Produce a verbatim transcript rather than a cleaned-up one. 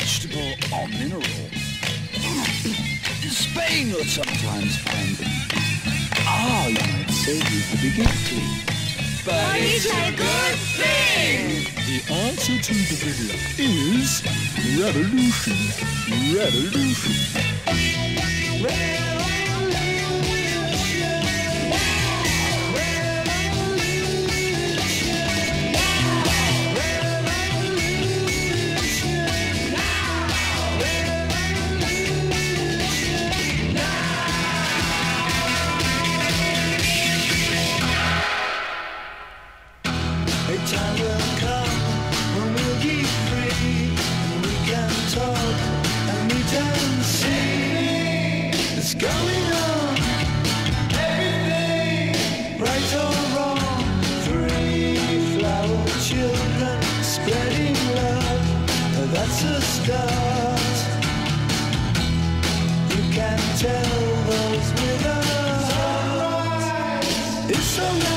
vegetable or mineral. Spain you'll sometimes find them. Ah, you might say he's the big empty. But it's a good thing! The answer to the riddle is revolution. Revolution. Revolution. Time will come when we'll be free and we can talk and meet and see. It's going on, everything, right or wrong. Free flower children spreading love, that's a start. You can tell those with us. It's so